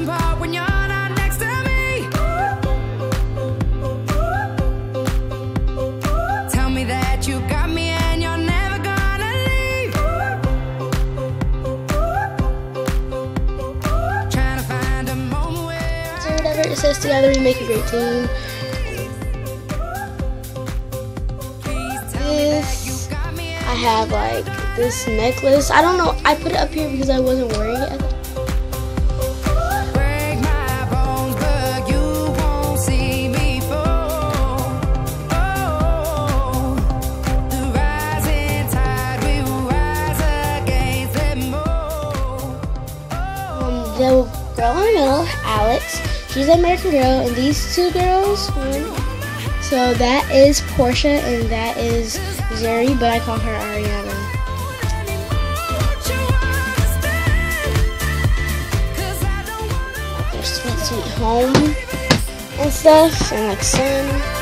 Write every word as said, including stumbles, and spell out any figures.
falling apart when you're not next to me. Tell me that you got me and you're never gonna leave. Trying to find a moment where So whatever it says, together we make a great team. This, I have like this necklace. I don't know, I put it up here because I wasn't wearing it at the break my bones, but you won't see me fall. Oh, the rising tide will rise against them all. Um, the girl in the middle, Alex, she's an American Girl, and these two girls, one, so that is Portia and that is Zuri, but I call her Ariana. Their sweet, sweet home and stuff, and like sun.